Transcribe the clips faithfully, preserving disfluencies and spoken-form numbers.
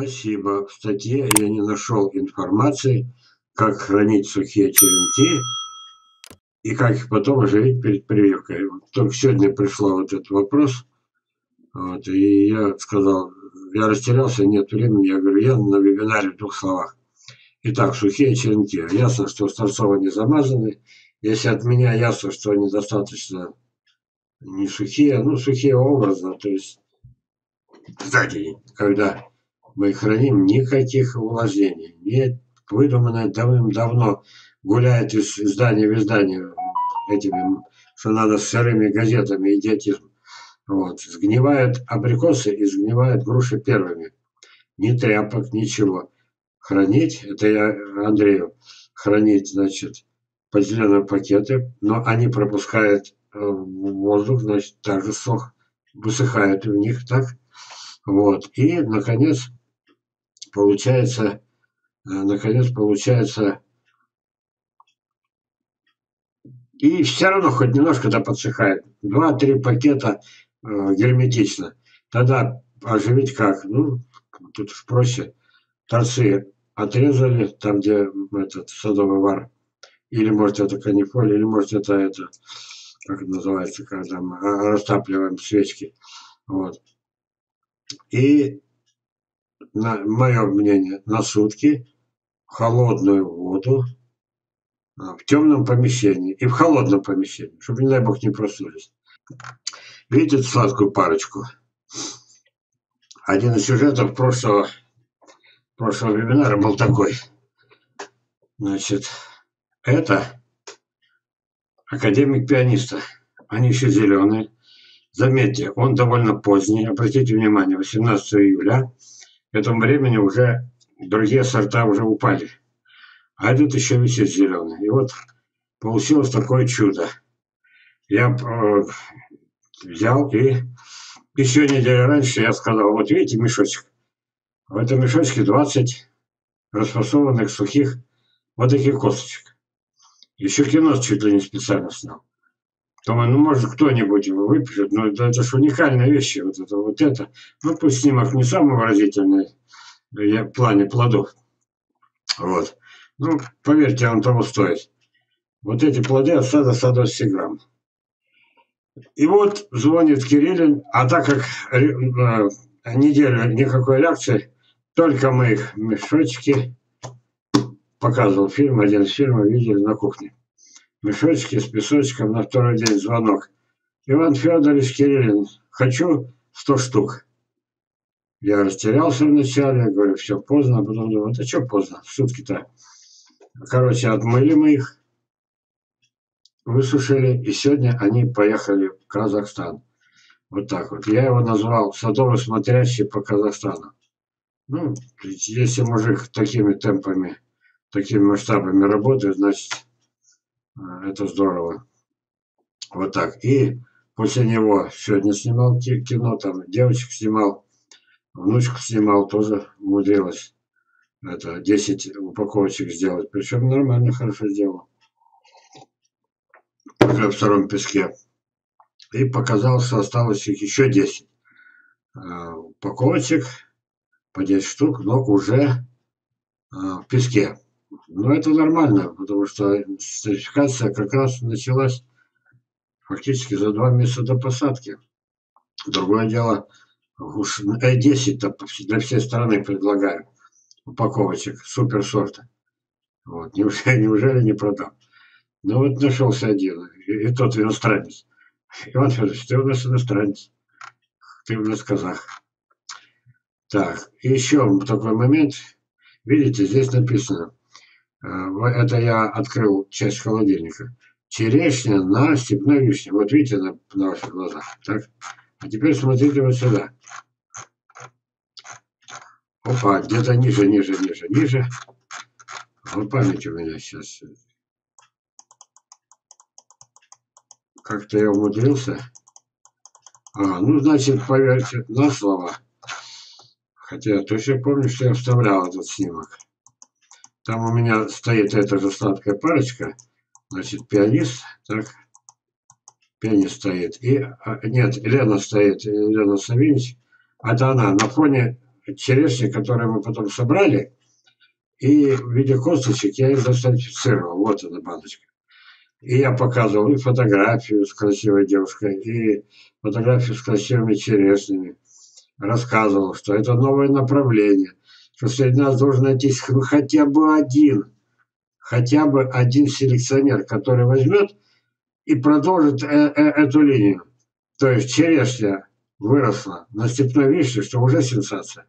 Спасибо. В статье я не нашел информации, как хранить сухие черенки и как их потом оживить перед прививкой. Вот только сегодня пришел вот этот вопрос, вот, и я сказал, я растерялся, нет времени, я говорю, я на вебинаре в двух словах. Итак, сухие черенки. Ясно, что сторцово не замазаны. Если от меня ясно, что они достаточно не сухие, ну, сухие образно, то есть сзади, когда мы их храним, никаких увлажнений. Нет, выдуманное давным-давно гуляет из издания в издание этими, что надо с сырыми газетами, идиотизм. Вот. Сгнивают абрикосы и сгнивают груши первыми. Ни тряпок, ничего. Хранить, это я Андрею, хранить, значит, по зеленые пакеты, но они пропускают воздух, значит, также сох, высыхают в них, так? Вот. И, наконец, получается, наконец, получается, и все равно хоть немножко-то подсыхает. Два-три пакета э, герметично. Тогда оживить как? Ну, тут уж проще. Торцы отрезали, там, где этот садовый вар. Или, может, это канифоль, или, может, это, это как это называется, когда мы растапливаем свечки. Вот. И, на, мое мнение, на сутки в холодную воду, в темном помещении и в холодном помещении, чтобы, не дай бог, не проснулись. Видите эту сладкую парочку? Один из сюжетов прошлого, прошлого вебинара был такой. Значит, это академик пианиста. Они еще зеленые. Заметьте, он довольно поздний. Обратите внимание, восемнадцатого июля. К этому времени уже другие сорта уже упали. А этот еще висит зеленый. И вот получилось такое чудо. Я э, взял и еще неделю раньше я сказал, вот видите мешочек? В этом мешочке двадцать расфасованных сухих вот таких косточек. Еще кино чуть ли не специально снял. Думаю, ну может кто-нибудь его выпишет, но это, это же уникальные вещи, вот это, вот это. Ну пусть снимок не самый выразительный в плане плодов. Вот. Ну, поверьте, он того стоит. Вот эти плоды от сада сто двадцать грамм. И вот звонит Кириллин, а так как э, неделю никакой реакции, только мы их мешочки, показывал фильм, один из фильмов видели на кухне. Мешочки с песочком, на второй день звонок. Иван Федорович Кириллин, хочу сто штук. Я растерялся вначале, говорю, все поздно, а потом думаю, это что поздно, сутки-то. Короче, отмыли мы их, высушили, и сегодня они поехали в Казахстан. Вот так вот. Я его назвал «Садово смотрящий по Казахстану». Ну, если мужик такими темпами, такими масштабами работает, значит, это здорово. Вот так. И после него сегодня снимал кино, там девочек снимал, внучку снимал, тоже умудрилась это десять упаковочек сделать. Причем нормально, хорошо сделал. Уже в втором песке. И показал, что осталось их еще десять упаковочек по десять штук, но уже в песке. Но это нормально, потому что сертификация как раз началась фактически за два месяца до посадки. Другое дело, уж десять для всей страны предлагаю упаковочек суперсорта. Вот. Неужели, неужели не продам? Ну вот нашелся один, и, и тот иностранец. Иван Федорович, ты у нас иностранец, ты у нас казах. Так, и еще такой момент. Видите, здесь написано, это я открыл часть холодильника. Черешня на степной вишне. Вот видите на, на ваших глазах. Так? А теперь смотрите вот сюда. Опа, где-то ниже, ниже, ниже, ниже. Вот память у меня сейчас. Как-то я умудрился. А, ну, значит, поверьте на слово. Хотя я точно помню, что я вставлял этот снимок. Там у меня стоит эта же сладкая парочка. Значит, пианист, так, пианист стоит. И, нет, Лена стоит, Лена Савинич. Это она на фоне черешни, которые мы потом собрали, и в виде косточек я их застатифицировал. Вот эта баночка. И я показывал и фотографию с красивой девушкой, и фотографию с красивыми черешнями. Рассказывал, что это новое направление, что среди нас должен найтись ну, хотя бы один, хотя бы один селекционер, который возьмет и продолжит э -э эту линию. То есть черешня выросла на степной вишне, что уже сенсация.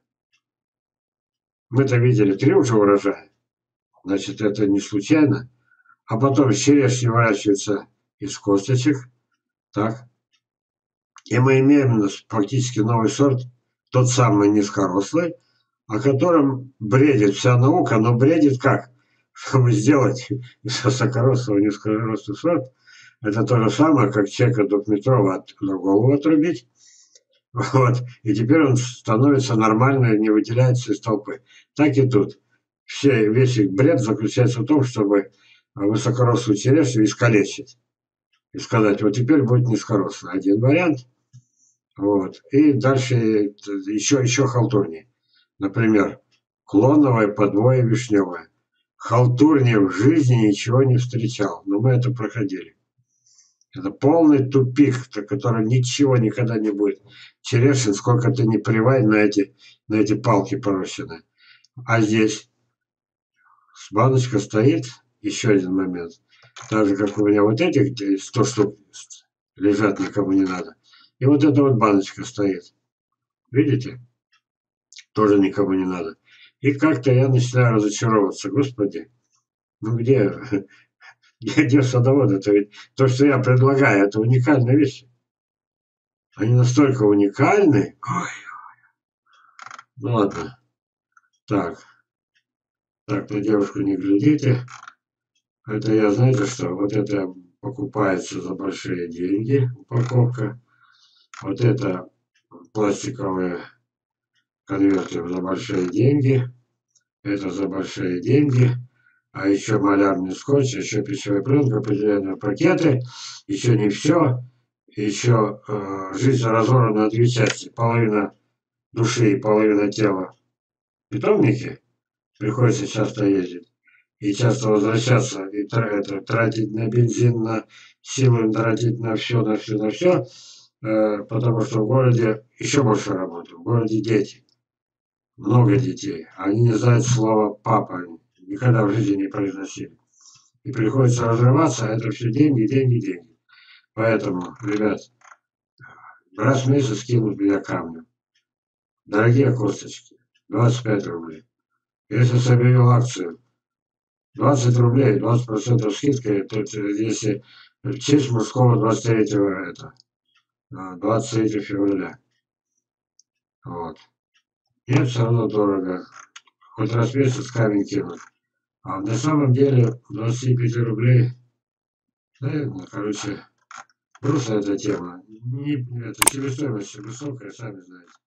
Мы-то видели три уже урожая. Значит, это не случайно. А потом черешни выращиваются из косточек. Так. И мы имеем фактически новый сорт, тот самый низкорослый, о котором бредит вся наука, но бредит как? Чтобы сделать из высокорослого низкорослый сорт, это то же самое, как человека двухметрового от, на голову отрубить. Вот. И теперь он становится нормально, не выделяется из толпы. Так и тут. Все, весь их бред заключается в том, чтобы высокорослую черешню искалечить. И сказать, вот теперь будет низкорослый. Один вариант. Вот. И дальше еще, еще халтурнее. Например, клоновое подвое вишневое. Халтурнее в жизни ничего не встречал. Но мы это проходили. Это полный тупик, который ничего никогда не будет. Черешин, сколько ты не привай на эти, на эти палки порощенные. А здесь баночка стоит. Еще один момент. Так же, как у меня вот этих сто штук лежат, никому не надо. И вот эта вот баночка стоит. Видите? Тоже никому не надо. И как-то я начинаю разочаровываться. Господи, ну где, где, где садовод? Это ведь то, что я предлагаю, это уникальные вещи. Они настолько уникальны. Ой. Ну ладно. Так. Так, на девушку не глядите. Это я, знаете что, вот это покупается за большие деньги, упаковка. Вот это пластиковые конверты за большие деньги. Это за большие деньги. А еще малярный скотч, еще пищевая пленка, определенные пакеты. Еще не все. Еще э, жизнь разорвана на две части. Половина души и половина тела. Питомники. Приходится часто ездить. И часто возвращаться, и тратить на бензин, на силы, тратить на все, на все, на все. Э, потому что в городе еще больше работы. В городе дети. Много детей. Они не знают слова «папа». Никогда в жизни не произносили. И приходится разрываться, а это все деньги, деньги, деньги. Поэтому, ребят, раз в месяц кинут меня камнем. Дорогие косточки, двадцать пять рублей. Если объявил акцию, двадцать рублей, двадцать процентов скидка, то если в честь мужского двадцать третьего, это, двадцать третьего февраля. Вот. Нет, все равно дорого. Хоть раз в месяц камень кинут. А на самом деле двадцать пять рублей, наверное, короче, просто эта тема. Не, это себестоимость высокая, сами знаете.